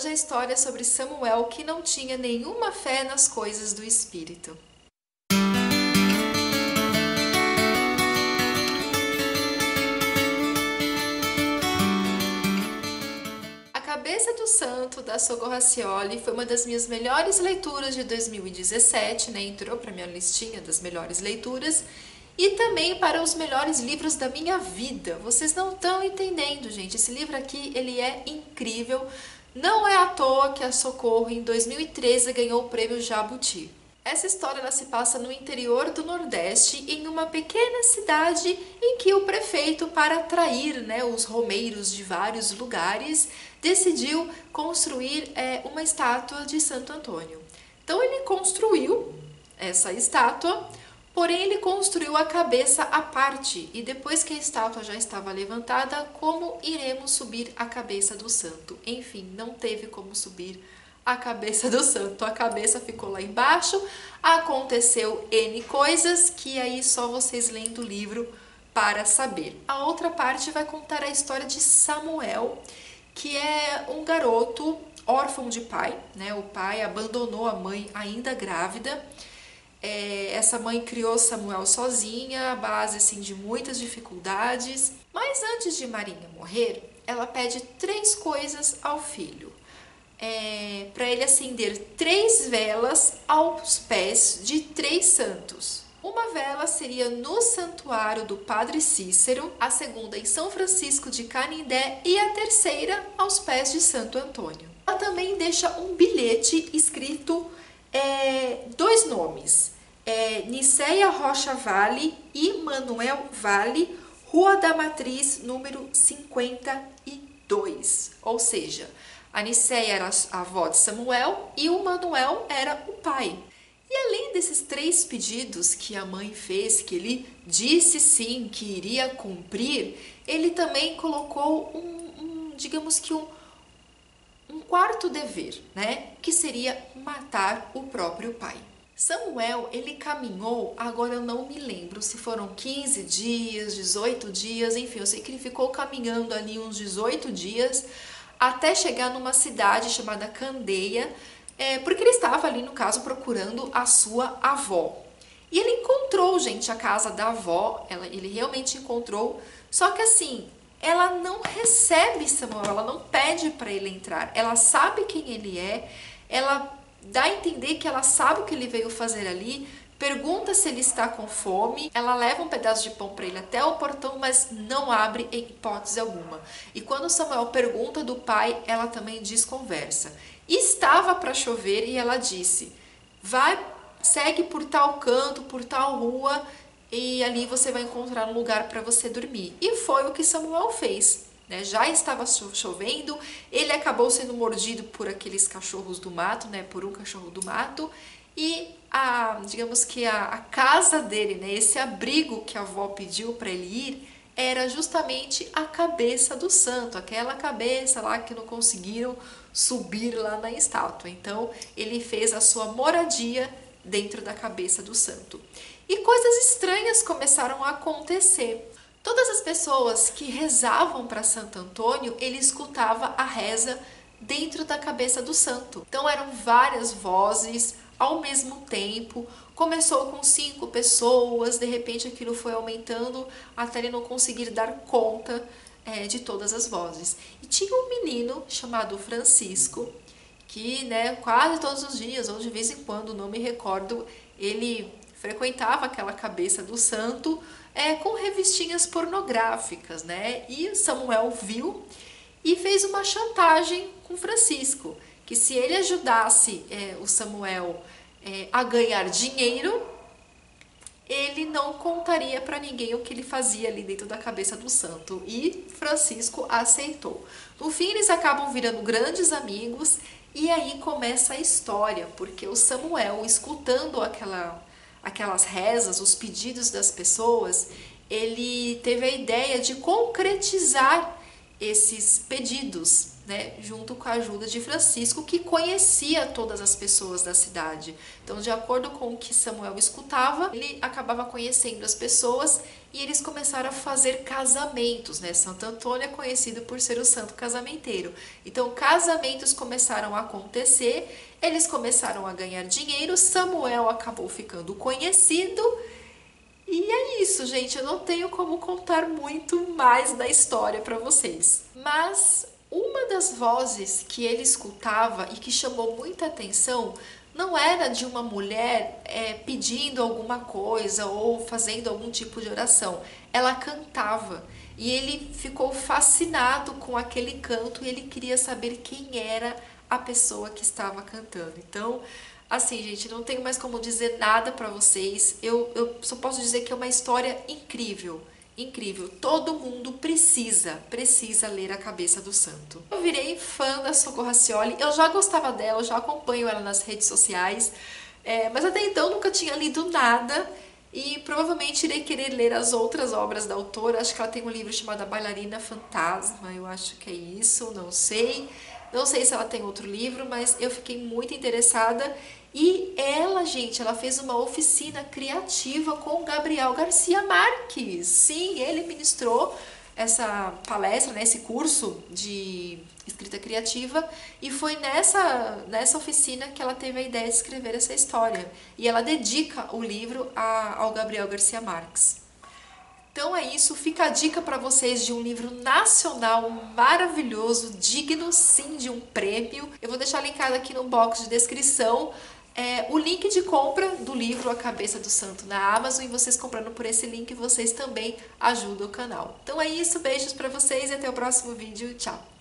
hoje a história sobre Samuel que não tinha nenhuma fé nas coisas do Espírito. A Cabeça do Santo, da Socorro Racioli, foi uma das minhas melhores leituras de 2017, né? Entrou para minha listinha das melhores leituras. E também para os melhores livros da minha vida. Vocês não estão entendendo, gente. Esse livro aqui, ele é incrível. Não é à toa que a Socorro, em 2013, ganhou o prêmio Jabuti. Essa história ela se passa no interior do Nordeste, em uma pequena cidade em que o prefeito, para atrair, né, os romeiros de vários lugares, decidiu construir uma estátua de Santo Antônio. Então ele construiu essa estátua, porém ele construiu a cabeça à parte, e depois que a estátua já estava levantada, como iremos subir a cabeça do santo? Enfim, não teve como subir a cabeça do santo, a cabeça ficou lá embaixo, aconteceu N coisas que aí só vocês lendo o livro para saber. A outra parte vai contar a história de Samuel, que é um garoto órfão de pai, né? O pai abandonou a mãe ainda grávida. Essa mãe criou Samuel sozinha, à base assim, de muitas dificuldades. Mas antes de Marinha morrer, ela pede 3 coisas ao filho. Para ele acender 3 velas aos pés de 3 santos. Uma vela seria no santuário do Padre Cícero, a segunda em São Francisco de Canindé e a terceira aos pés de Santo Antônio. Ela também deixa um bilhete escrito 2 nomes. Niceia Rocha Vale e Manuel Vale, Rua da Matriz, número 52. Ou seja, a Niceia era a avó de Samuel e o Manuel era o pai. E além desses 3 pedidos que a mãe fez, que ele disse sim que iria cumprir, ele também colocou digamos que um quarto dever, né? Que seria matar o próprio pai. Samuel, ele caminhou, agora eu não me lembro se foram 15 dias, 18 dias, enfim, eu sei que ele ficou caminhando ali uns 18 dias até chegar numa cidade chamada Candeia, porque ele estava ali, no caso, procurando a sua avó. E ele encontrou, gente, a casa da avó, ele realmente encontrou, só que assim, ela não recebe Samuel, ela não pede para ele entrar, ela sabe quem ele é, ela dá a entender que ela sabe o que ele veio fazer ali, pergunta se ele está com fome, ela leva um pedaço de pão para ele até o portão, mas não abre em hipótese alguma. E quando Samuel pergunta do pai, ela também desconversa. Estava para chover e ela disse, segue por tal canto, por tal rua, e ali você vai encontrar um lugar para você dormir. E foi o que Samuel fez. Já estava chovendo, ele acabou sendo mordido por aqueles cachorros do mato, né, por um cachorro do mato, e digamos que a casa dele, né, esse abrigo que a avó pediu para ele ir, era justamente a cabeça do santo, aquela cabeça lá que não conseguiram subir lá na estátua. Então ele fez a sua moradia dentro da cabeça do santo. E coisas estranhas começaram a acontecer. Todas as pessoas que rezavam para Santo Antônio, ele escutava a reza dentro da cabeça do santo. Então eram várias vozes ao mesmo tempo. Começou com 5 pessoas, de repente aquilo foi aumentando até ele não conseguir dar conta de todas as vozes. E tinha um menino chamado Francisco, que quase todos os dias, ou de vez em quando, não me recordo, ele frequentava aquela cabeça do santo com revistinhas pornográficas, né? E Samuel viu e fez uma chantagem com Francisco, que se ele ajudasse o Samuel a ganhar dinheiro, ele não contaria para ninguém o que ele fazia ali dentro da cabeça do santo. E Francisco aceitou. No fim, eles acabam virando grandes amigos e aí começa a história, porque o Samuel, escutando aquelas rezas, os pedidos das pessoas, ele teve a ideia de concretizar esses pedidos. né, junto com a ajuda de Francisco, que conhecia todas as pessoas da cidade. Então, de acordo com o que Samuel escutava, ele acabava conhecendo as pessoas e eles começaram a fazer casamentos, né? Santo Antônio é conhecido por ser o santo casamenteiro. Então, casamentos começaram a acontecer, eles começaram a ganhar dinheiro, Samuel acabou ficando conhecido. E é isso, gente. Eu não tenho como contar muito mais da história para vocês. Mas uma das vozes que ele escutava e que chamou muita atenção não era de uma mulher pedindo alguma coisa ou fazendo algum tipo de oração. Ela cantava e ele ficou fascinado com aquele canto e ele queria saber quem era a pessoa que estava cantando. Então, assim, gente, não tenho mais como dizer nada pra vocês. Eu só posso dizer que é uma história incrível. Incrível. Todo mundo precisa ler A Cabeça do Santo. Eu virei fã da Socorro Racioli. Eu já gostava dela, eu já acompanho ela nas redes sociais. Mas até então nunca tinha lido nada. E provavelmente irei querer ler as outras obras da autora. Acho que ela tem um livro chamado A Bailarina Fantasma. Eu acho que é isso, não sei. Não sei se ela tem outro livro, mas eu fiquei muito interessada. E ela, gente, ela fez uma oficina criativa com o Gabriel Garcia Marques. Sim, ele ministrou essa palestra, né, esse curso de escrita criativa, e foi nessa oficina que ela teve a ideia de escrever essa história. E ela dedica o livro ao Gabriel Garcia Marques. Então é isso, fica a dica para vocês de um livro nacional maravilhoso, digno sim de um prêmio. Eu vou deixar linkado aqui no box de descrição o link de compra do livro A Cabeça do Santo na Amazon, e vocês comprando por esse link, vocês também ajudam o canal. Então é isso, beijos para vocês e até o próximo vídeo. Tchau!